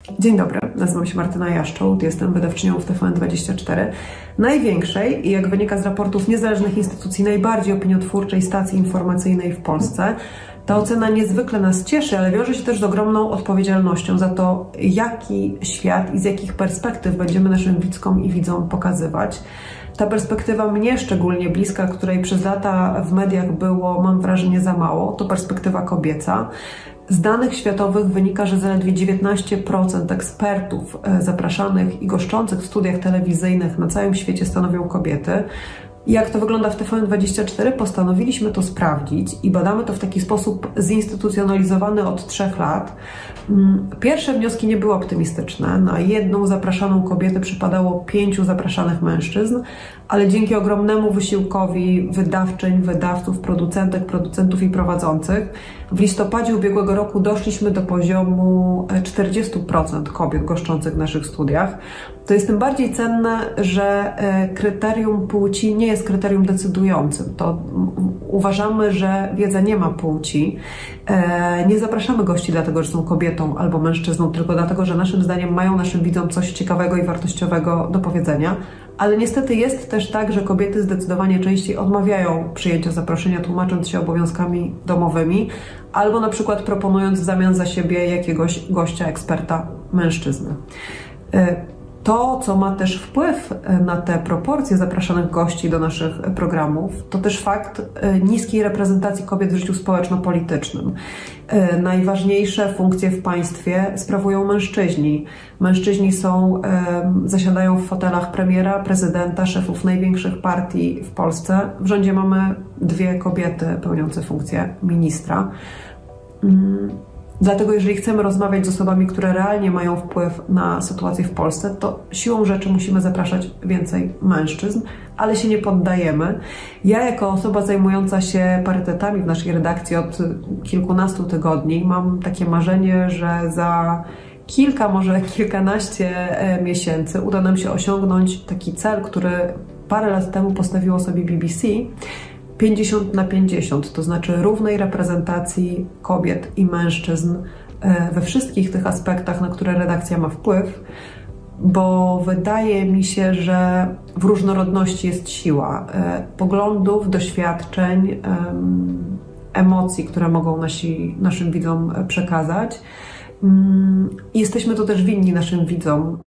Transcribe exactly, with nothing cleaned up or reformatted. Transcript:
Dzień dobry, nazywam się Martyna Jaszczołt, jestem wydawczynią w T V N dwadzieścia cztery, największej i jak wynika z raportów niezależnych instytucji, najbardziej opiniotwórczej stacji informacyjnej w Polsce. Ta ocena niezwykle nas cieszy, ale wiąże się też z ogromną odpowiedzialnością za to, jaki świat i z jakich perspektyw będziemy naszym widzkom i widzom pokazywać. Ta perspektywa mnie szczególnie bliska, której przez lata w mediach było, mam wrażenie, za mało, to perspektywa kobieca. Z danych światowych wynika, że zaledwie dziewiętnaście procent ekspertów zapraszanych i goszczących w studiach telewizyjnych na całym świecie stanowią kobiety. Jak to wygląda w T V N dwadzieścia cztery? Postanowiliśmy to sprawdzić i badamy to w taki sposób zinstytucjonalizowany od trzech lat. Pierwsze wnioski nie były optymistyczne. Na jedną zapraszaną kobietę przypadało pięciu zapraszanych mężczyzn, ale dzięki ogromnemu wysiłkowi wydawczyń, wydawców, producentek, producentów i prowadzących w listopadzie ubiegłego roku doszliśmy do poziomu czterdziestu procent kobiet goszczących w naszych studiach. To jest tym bardziej cenne, że kryterium płci nie jest kryterium decydującym. To uważamy, że wiedza nie ma płci. Nie zapraszamy gości dlatego, że są kobietą albo mężczyzną, tylko dlatego, że naszym zdaniem mają naszym widzom coś ciekawego i wartościowego do powiedzenia. Ale niestety jest też tak, że kobiety zdecydowanie częściej odmawiają przyjęcia zaproszenia, tłumacząc się obowiązkami domowymi, albo na przykład proponując w zamian za siebie jakiegoś gościa, eksperta, mężczyznę. To, co ma też wpływ na te proporcje zapraszanych gości do naszych programów, to też fakt niskiej reprezentacji kobiet w życiu społeczno-politycznym. Najważniejsze funkcje w państwie sprawują mężczyźni. Mężczyźni są, zasiadają w fotelach premiera, prezydenta, szefów największych partii w Polsce. W rządzie mamy dwie kobiety pełniące funkcję ministra. Dlatego jeżeli chcemy rozmawiać z osobami, które realnie mają wpływ na sytuację w Polsce, to siłą rzeczy musimy zapraszać więcej mężczyzn, ale się nie poddajemy. Ja jako osoba zajmująca się parytetami w naszej redakcji od kilkunastu tygodni mam takie marzenie, że za kilka, może kilkanaście miesięcy uda nam się osiągnąć taki cel, który parę lat temu postawiło sobie B B C, pięćdziesiąt na pięćdziesiąt, to znaczy równej reprezentacji kobiet i mężczyzn we wszystkich tych aspektach, na które redakcja ma wpływ, bo wydaje mi się, że w różnorodności jest siła poglądów, doświadczeń, emocji, które mogą nasi, naszym widzom przekazać. Jesteśmy to też winni naszym widzom.